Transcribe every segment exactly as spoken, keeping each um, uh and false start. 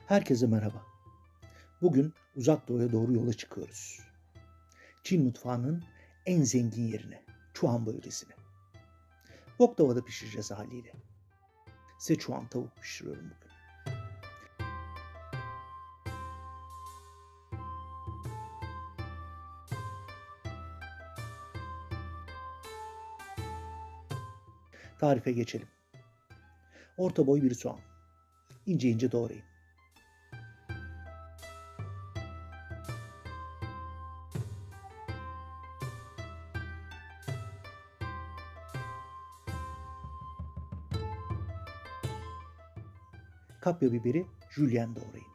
Herkese merhaba. Bugün Uzak Doğu'ya doğru yola çıkıyoruz. Çin mutfağının en zengin yerine, Çuan bölgesine. Wok tavada pişireceğiz haliyle. Szechuan tavuk pişiriyorum bugün. Tarife geçelim. Orta boy bir soğan. İnce ince doğrayın. Kapya biberi jülyen doğrayın.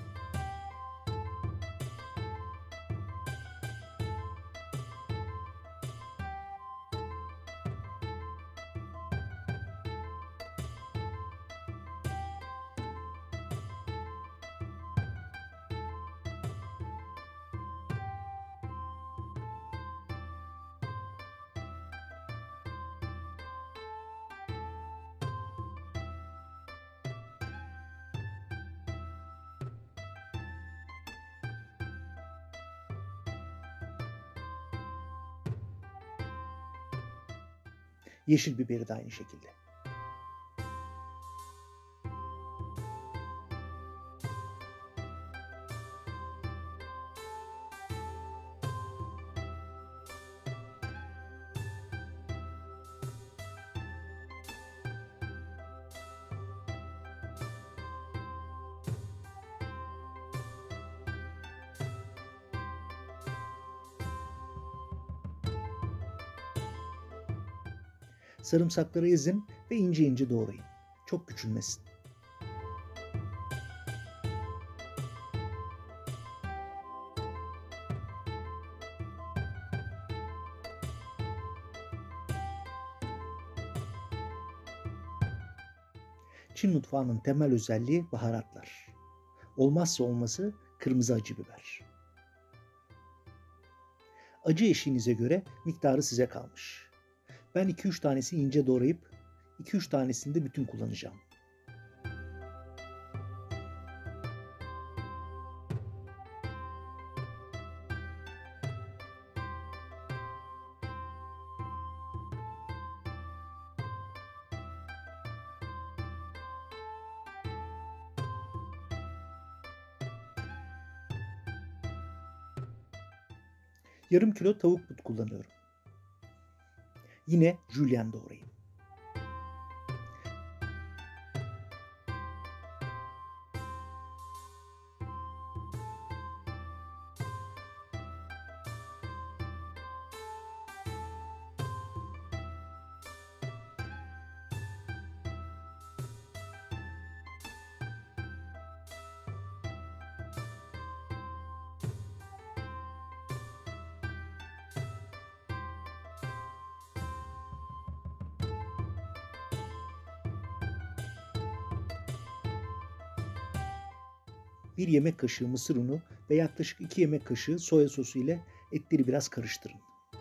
Yeşil biberi de aynı şekilde. Sarımsakları ezin ve ince ince doğrayın. Çok küçülmesin. Çin mutfağının temel özelliği baharatlar. Olmazsa olmazı kırmızı acı biber. Acı eşiğinize göre miktarı size kalmış. Ben iki üç tanesi ince doğrayıp iki üç tanesini de bütün kullanacağım. Yarım kilo tavuk but kullanıyorum. Yine jülyen doğrayın. Bir yemek kaşığı mısır unu ve yaklaşık iki yemek kaşığı soya sosu ile etleri biraz karıştırın.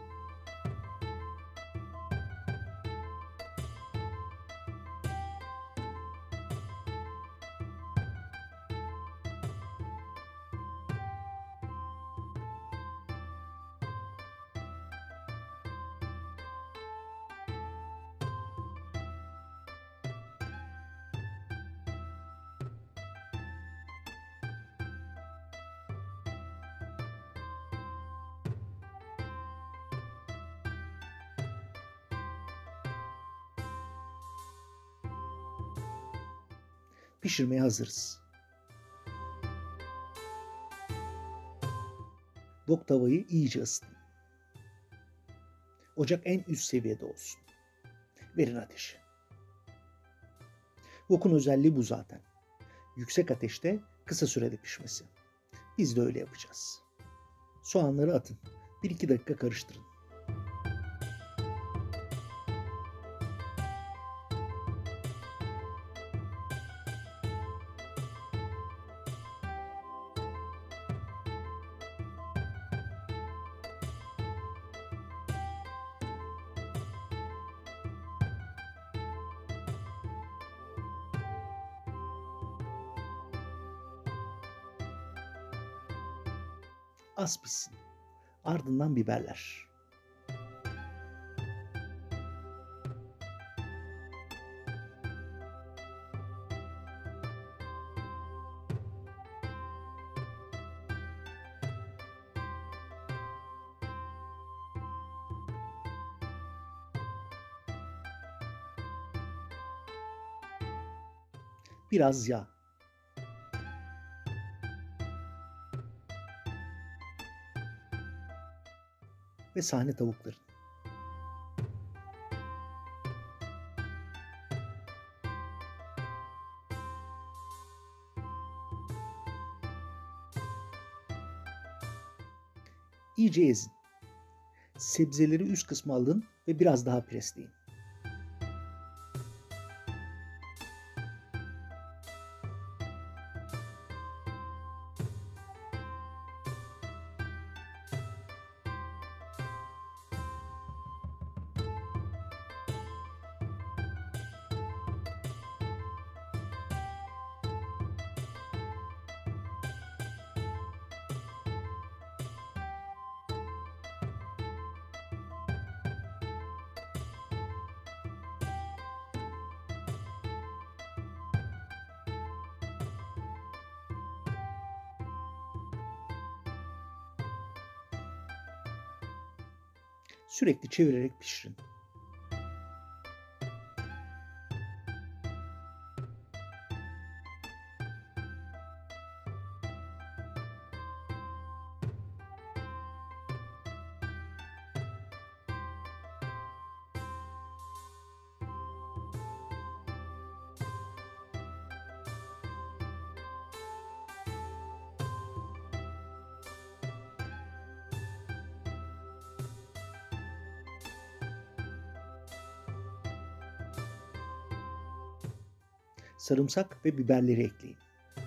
Pişirmeye hazırız. Wok tavayı iyice ısıtın. Ocak en üst seviyede olsun. Verin ateşi. Wok'un özelliği bu zaten. Yüksek ateşte kısa sürede pişmesi. Biz de öyle yapacağız. Soğanları atın. bir iki dakika karıştırın. Az pişsin. Ardından biberler. Biraz yağ. Ve sahne tavukların. İyice ezin. Sebzeleri üst kısma alın ve biraz daha presleyin. Sürekli çevirerek pişirin. Sarımsak ve biberleri ekleyin.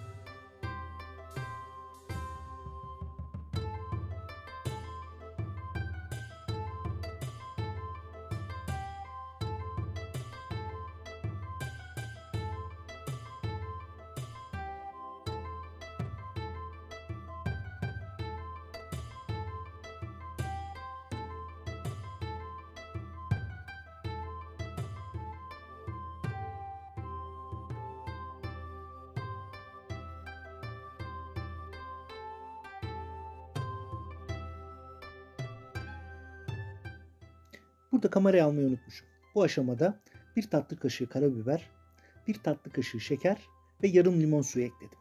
Burada kamerayı almayı unutmuşum. Bu aşamada bir tatlı kaşığı karabiber, bir tatlı kaşığı şeker ve yarım limon suyu ekledim.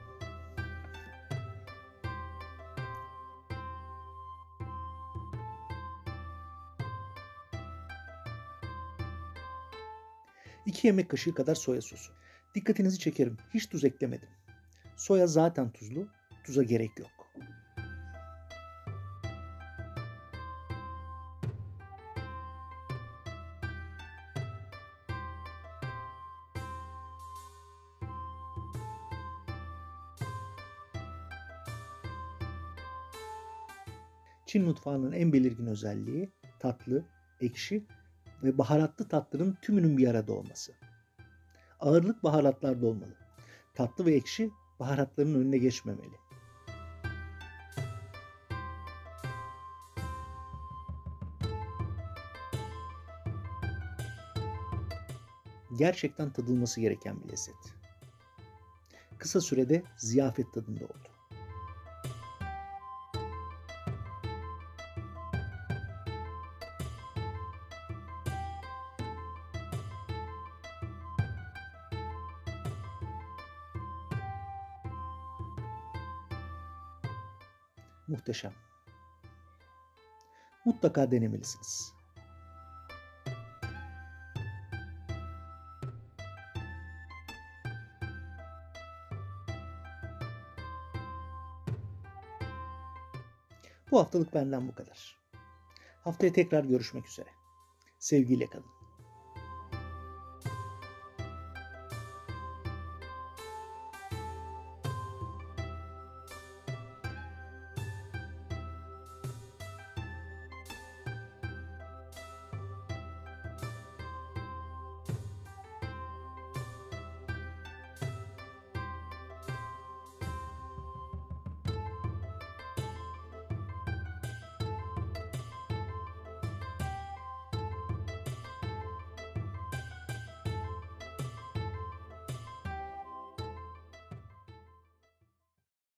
iki yemek kaşığı kadar soya sosu. Dikkatinizi çekerim. Hiç tuz eklemedim. Soya zaten tuzlu. Tuza gerek yok. Çin mutfağının en belirgin özelliği tatlı, ekşi ve baharatlı tatların tümünün bir arada olması. Ağırlık baharatlarda olmalı. Tatlı ve ekşi baharatların önüne geçmemeli. Gerçekten tadılması gereken bir lezzet. Kısa sürede ziyafet tadında oldu. Muhteşem. Mutlaka denemelisiniz. Bu haftalık benden bu kadar. Haftaya tekrar görüşmek üzere. Sevgiyle kalın.